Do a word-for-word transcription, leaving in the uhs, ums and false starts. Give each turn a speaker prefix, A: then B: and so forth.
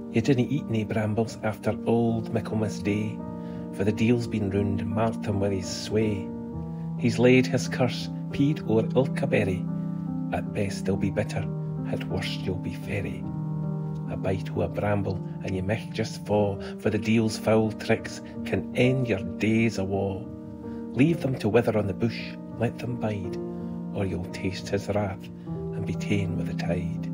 A: You didn't eat nae brambles after old Michaelmas Day, for the Deil's been round and marked him with his sway. He's laid his curse, peed o'er ilka berry. At best they'll be bitter, at worst you'll be fairy. A bite o' a bramble and ye micht just fa', for the Deil's foul tricks can end your days awa'. Leave them to wither on the bush, let them bide, or you'll taste his wrath and be ta'en with the tide.